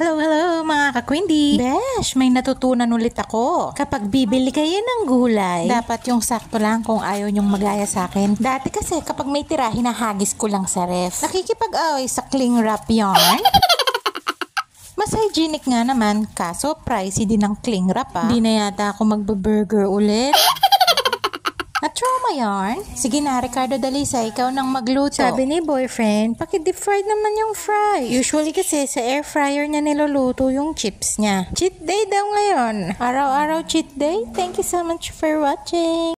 Hello, hello mga ka-Quindy! Besh, may natutunan ulit ako. Kapag bibili kayo ng gulay, dapat yung sakto lang kung ayaw nyong magaya sa akin. Dati kasi kapag may tira, hinahagis ko lang sa ref. Nakikipag-away sa cling wrap yarn. Mas hygienic nga naman, kaso pricey din ang cling wrap Di na yata ako magbe-burger ulit. Na-trauma yarn? Sige na, Ricardo Dalisa, ikaw nang magluto. Sabi ni boyfriend, paki-deep fried naman yung fries. Usually kasi sa air fryer niya niluluto yung chips niya. Cheat day daw ngayon. Araw-araw cheat day. Thank you so much for watching.